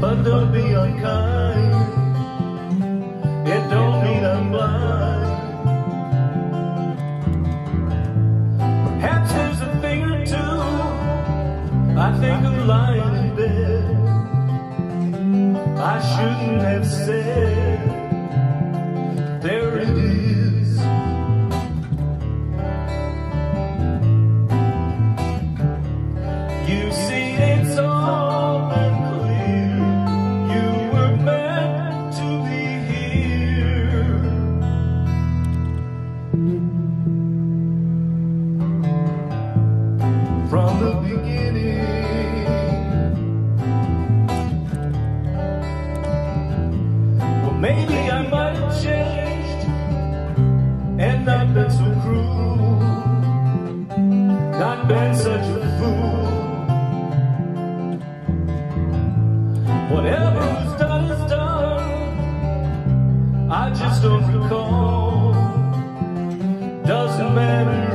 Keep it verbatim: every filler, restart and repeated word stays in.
but don't be unkind. It don't mean I'm blind. Perhaps there's a thing or two I think of lying in bed I shouldn't have said. There it is. You see, it's all been clear. You were meant to be here. From the beginning. Well, maybe I might have changed and not been so cruel, not been such a fool. Whatever was done is done. I just don't recall. Doesn't matter.